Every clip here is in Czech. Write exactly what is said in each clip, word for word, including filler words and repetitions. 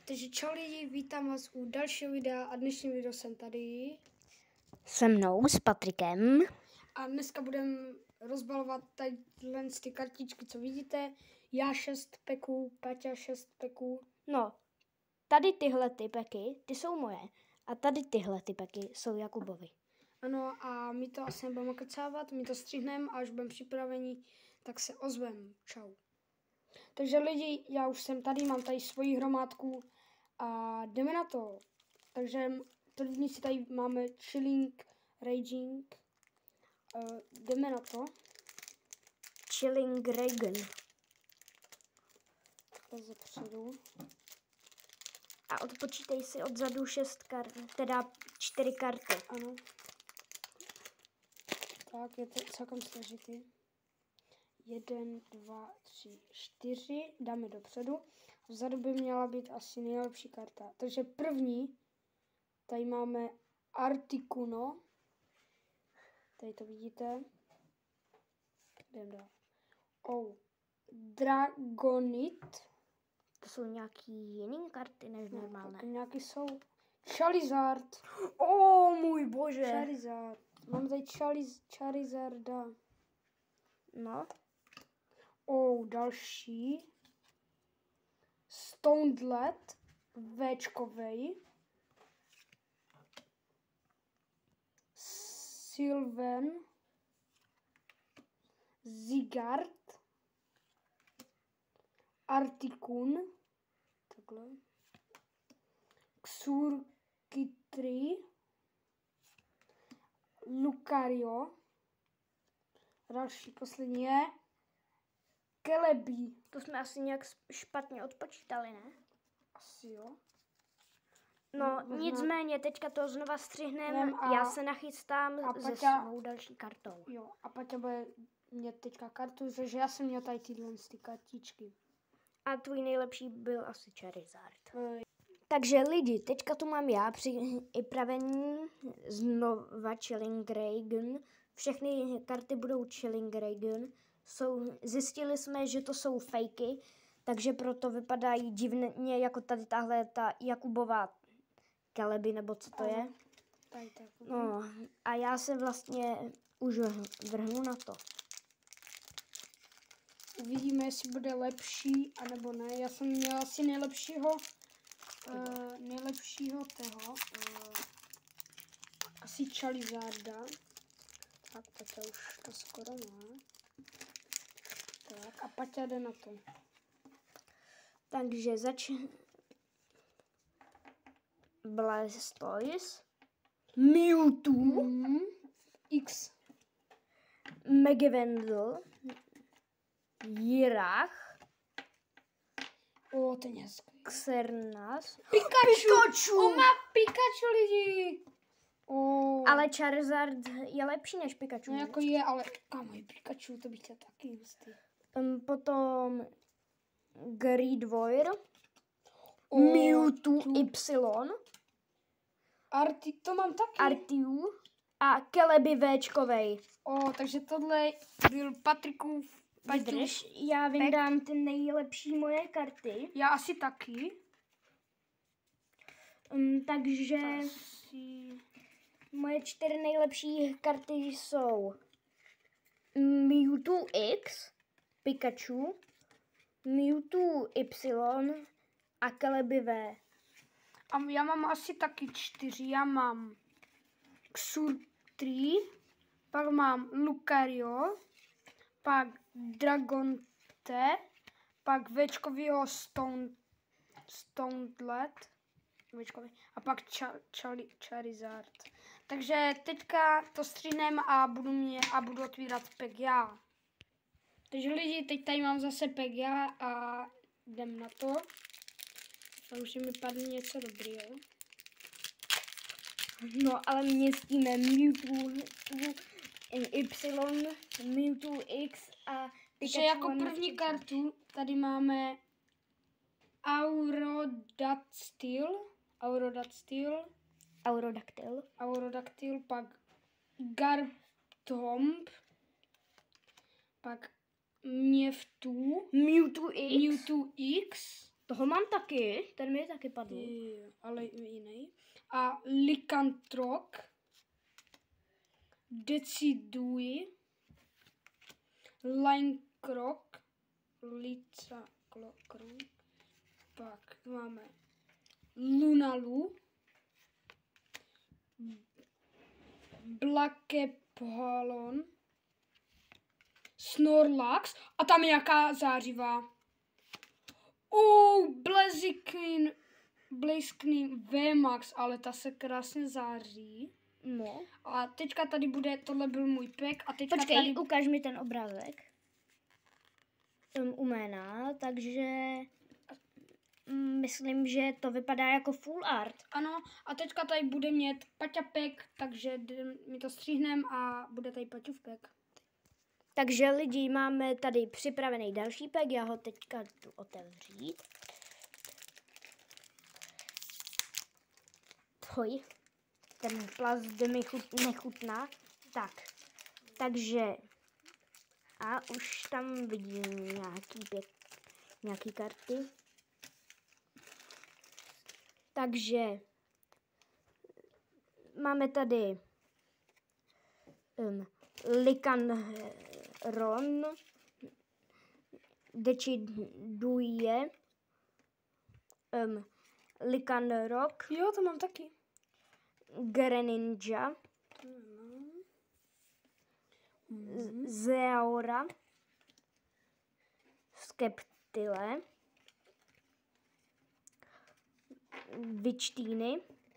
Takže čau lidi, vítám vás u dalšího videa a dnešní video jsem tady. Se mnou, s Patrikem. A dneska budeme rozbalovat tady ty kartičky, co vidíte. Já šest peků, Paťa šest peků. No, tady tyhle ty peky, ty jsou moje. A tady tyhle ty peky jsou Jakubovi. Ano, a my to asi nebudeme kecávat, my to střihneme a až budeme připraveni, tak se ozvem. Čau. Takže lidi, já už jsem tady, mám tady svoji hromádku a jdeme na to. Takže první si tady máme Chilling, Raging. Uh, jdeme na to. Chilling Reagan. Takhle zepředu. A odpočítej si odzadu šest kart, teda čtyři karty. Ano. Tak, je to celkem složitý. Jeden, dva, tři, čtyři. Dáme dopředu. Vzadu by měla být asi nejlepší karta. Takže první, tady máme Articuno. Tady to vidíte. Jdeme dál. Oh, Dragonite. To jsou nějaký jiný karty než No, normálné. taky nějaký jsou. Charizard. O oh, můj bože. Charizard. Mám tady Chariz, Charizarda. No. Oh, další. Stonelet. Véčkovej. Sylven. Zigard. Articuno. Takhle. Xurkitree. Lucario. Další, poslední je Celebi. To jsme asi nějak špatně odpočítali, ne? Asi jo. No, Možná. nicméně, teďka to znova střihneme, Jdem a- já se nachystám a se Paťa- svou další kartou. Jo, a Paťa bude mít teďka kartu, takže já jsem měl tady tyhle ty kartičky. A tvůj nejlepší byl asi Charizard. E, Takže lidi, teďka tu mám já připravení znova Chilling Reagan. Všechny karty budou Chilling Reagan. Jsou, zjistili jsme, že to jsou fejky, takže proto vypadají divně jako tady tahle ta Jakubová Celebi, nebo co to je. Tady tak. No a já se vlastně už vrhnu na to. Uvidíme, jestli bude lepší, anebo ne. Já jsem měl asi nejlepšího, uh, nejlepšího toho, uh, asi Charizarda. Tak, Paťa už to skoro má. Tak, a Paťa jde na to. Takže zač... Blastoise, Mewtwo, Mm, X. Megavendl, Jirach, O, ten je hezký. Xernas, Pikachu! Pikachu! On má Pikachu, lidi! O, Ale Charizard je lepší než Pikachu. no jako je, ale kámo, je Pikachu, to bych chtěl taky hustý. Um, potom Greedwire, O, Mewtwo tu- Y, Arti, to mám taky. Artiu a Celebi Véčkovej. O, takže tohle byl Patrikův Paťův. Vydrž, já vyndám ty nejlepší moje karty. Já asi taky. Um, takže Asi... moje čtyři nejlepší karty jsou Mewtwo X, Pikachu, Mewtwo Y a Celebi V. A já mám asi taky čtyři. Já mám Xurkitree, pak mám Lucario, pak Dragonite, pak Véčkovýho Stone, Stonelet, Véčkový, a pak ča, čali, Charizard. Takže teďka to stříhnem a budu mě a budu otvírat pek já. Takže lidi, teď tady mám zase pek já a jdem na to. A už mi padne něco dobrého. No, ale městíme Mewtwo Y, Mewtwo X a Takže Pikachu jako a první Mewtwo. kartu tady máme Aurodactyl, Aurodactyl, Aurodactyl, Aurodactyl, pak Gartomp, pak Mewtwo, Mewtwo X, Mewtwo X, Toho mám taky, ten mi taky padl. Jo, ale jiný. A Likantrok. Deciduj. Linekrok. Lica Krok. Pak máme Lunalu. Blakephalon. Snorlax. A tam je nějaká zářivá. Oh, Blaziken, Blaziken V Max, ale ta se krásně září. No. A teďka tady bude, tohle byl můj pack a teďka Počkej, tady... ukáž mi ten obrázek. Um, u jména, takže um, myslím, že to vypadá jako full art. Ano, a teďka tady bude mít Paťa pack, takže my to stříhnem a bude tady Paťův pack. Takže lidi, máme tady připravený další pack, já ho teďka jdu otevřít. Hoj, ten plast mi chut, nechutná. Tak, takže a už tam vidím nějaký pěk, nějaký karty. Takže máme tady um, Licanron, Decidueye, um, Licanroc, Jo, to mám taky. Greninja, Mm. Zeaura, Skeptile, Vičtýny,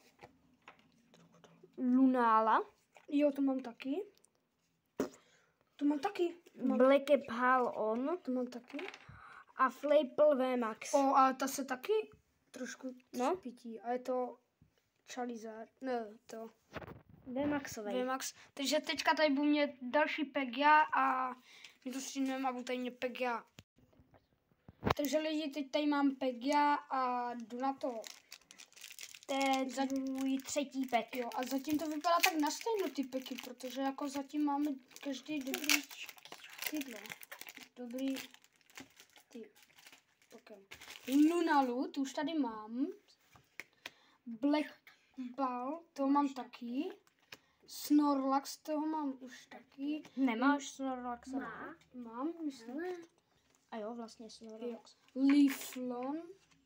Lunala, Jo, to mám taky. To mám taky. Mám, Blakephalon to mám taky. a Flapple V Max. O, ale ta se taky trošku No. třpítí. A je to Charizard. Ne, to V Maxovej. V Max. Takže teďka tady budu mít další pack já a my to stříhneme a budu tady mít pack já. Takže lidi, teď tady mám pack já a jdu na to. To je za můj třetí pack. Jo, a zatím to vypadá tak na stejno ty packy, protože jako zatím máme každý dobrý tyhle. Dobrý ty. Okay. Lunalu, tu už tady mám. Black Ball, toho mám taky. Snorlax, toho mám už taky. Nemáš Snorlax? Má. Mám, myslím. A jo, vlastně Jo. Snorlax. Leaflon.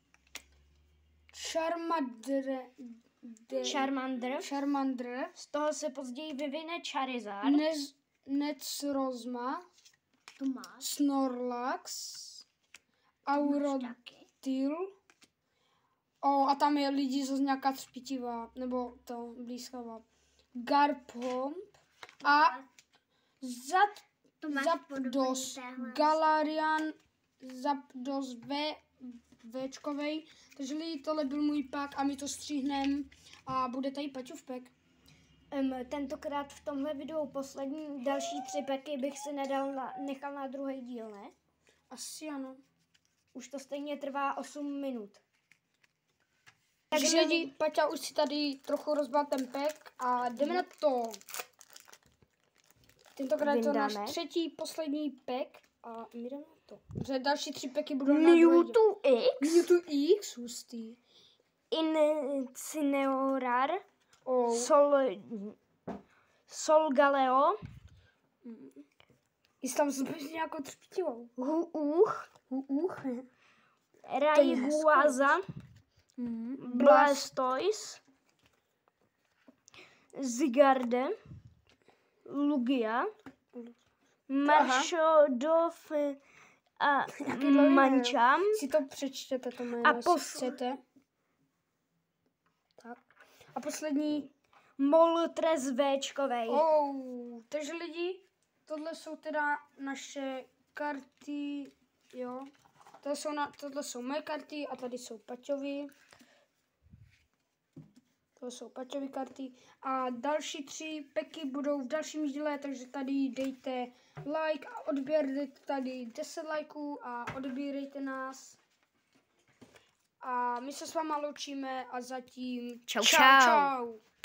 Charmander. De, Charmander. Charmander. Z toho se později vyvine Charizard. Nez, Necrozma. To máš. Snorlax. Aurotil. O, a tam je lidi zase nějaká třpitivá, nebo to blízkavá. Garpomp. A Zap, Zapdos. Galarian Zapdos V. Včkovej. Takže lidi, tohle byl můj pack a my to stříhneme a bude tady Paťův pack. Um, tentokrát v tomhle videu poslední další tři packy bych si nedal na, nechal na druhý díl, ne? Asi ano. Už to stejně trvá osm minut. Takže Takže lidi, Paťa už si tady trochu rozbal ten pack a jdeme na to. Tentokrát je to náš Vyndáme. třetí, poslední pack a my jdeme na to. Protože další tři packy budou na druhý díl. Mewtwo X, Mewtwo X, hustý. Incineroar, Oh. Sol, Solgaleo, Jsi tam zbyt nějakou třpitivou. Huuch, Uch. Rayquaza, Mm. Blastoise, Zygarde, Lugia, Marshadov a Mancham Si to přečtěte, to jméno, A jestli pos- chcete. Tak. A poslední. Moltres Včkovej. Oh, takže lidi, tohle jsou teda naše karty, jo. Tohle jsou, na, tohle jsou moje karty a tady jsou Paťovy. To jsou Paťovy karty. A další tři peky budou v dalším díle, takže tady dejte like a odběr, dejte tady deset lajků a odbírejte nás. A my se s váma loučíme a zatím Čau, čau. čau. čau.